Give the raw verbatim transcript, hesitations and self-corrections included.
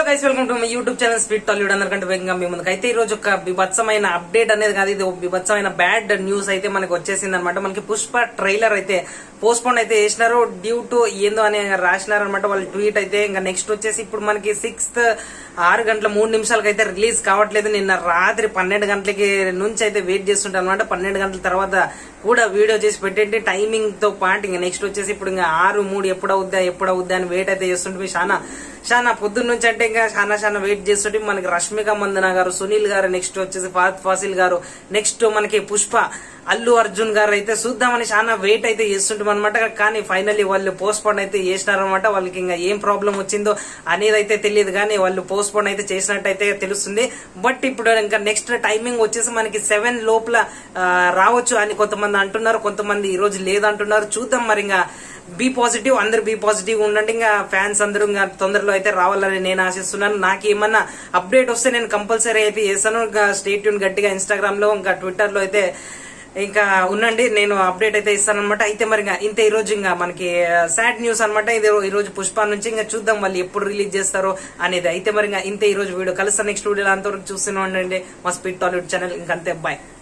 Guys welcome to my YouTube channel speed Tollywood. అందరికంటే వేగంగా మీ ముందుకు అయితే ఈ రోజు ఒక బిభత్సమైన అప్డేట్ అనేది కాదు, ఇది బిభత్సమైన బ్యాడ్ న్యూస్ అయితే మనకి వచ్చేసింది అనమాట. మనకి పుష్ప ట్రైలర్ అయితే పోస్ట్ పోన్ అయితే చేసినారు డ్యూ టు ఏందో అని రాసినారు అనమాట వాళ్ళు ట్వీట్ అయితే. ఇంకా నెక్స్ట్ వచ్చేసి ఇప్పుడు మనకి సిక్స్త్ ఆరు గంటల మూడు నిమిషాలకి అయితే రిలీజ్ కావట్లేదు. నిన్న రాత్రి పన్నెండు గంటలకి నుంచి అయితే వెయిట్ చేస్తుంటాను అనమాట. పన్నెండు గంటల తర్వాత కూడా వీడియో చేసి పెట్టేంటి టైమింగ్ తో పాటు ఇంకా నెక్స్ట్ వచ్చేసి ఇప్పుడు ఇంకా ఆరు మూడు ఎప్పుడవుద్దా ఎప్పుడవుద్దా అని వెయిట్ అయితే చేస్తుంటే చాలా చాలా పొద్దున్న నుంచి అంటే ఇంకా చాలా చాలా వెయిట్ చేస్తుంటే మనకి రష్మిక మందన గారు, సునీల్ గారు, నెక్స్ట్ వచ్చేసి ఫహద్ ఫాసిల్ గారు, నెక్స్ట్ మనకి పుష్ప అల్లు అర్జున్ గారు అయితే చూద్దామని చాలా వెయిట్ అయితే చేస్తుంటాం అనమాట. కానీ ఫైనల్లీ వాళ్ళు పోస్ట్ పోన్ అయితే చేసినారనమాట. వాళ్ళకి ఇంకా ఏం ప్రాబ్లం వచ్చిందో అనేది అయితే తెలియదు, కానీ వాళ్ళు పోస్ట్ పోన్ అయితే చేసినట్టయితే తెలుస్తుంది. బట్ ఇప్పుడు ఇంకా నెక్స్ట్ టైమింగ్ వచ్చేసి మనకి సెవెన్ లోపల రావచ్చు అని కొంతమంది అంటున్నారు, కొంతమంది ఈ రోజు లేదంటున్నారు. చూద్దాం మరి. ఇంకా బీ పాజిటివ్, అందరు బీ పాజిటివ్ ఉండండి. ఇంకా ఫ్యాన్స్ అందరూ ఇంకా తొందరలో అయితే రావాలని నేను ఆశిస్తున్నాను. నాకు ఏమన్నా అప్డేట్ వస్తే నేను కంపల్సరీ అయితే చేస్తాను. ఇంకా స్టే ట్యూన్ గట్టిగా ఇన్స్టాగ్రామ్ లో ఇంకా ట్విట్టర్ లో అయితే ఇంకా ఉండండి, నేను అప్డేట్ అయితే ఇస్తాను అనమాట. అయితే మరి ఇంకా ఇంత ఈ రోజు ఇంకా మనకి సాడ్ న్యూస్ అనమాట. ఇది ఈ రోజు పుష్ప నుంచి ఇంకా చూద్దాం వాళ్ళు ఎప్పుడు రిలీజ్ చేస్తారో అనేది. అయితే మరి ఇంకా ఇంత ఈ రోజు వీడియో కలుస్తాను నెక్స్ట్ వీడియోలో. అంతవరకు చూస్తూనే ఉండండి మా స్పీడ్ టాలీవుడ్ ఛానల్. ఇంకంతే, బాయ్.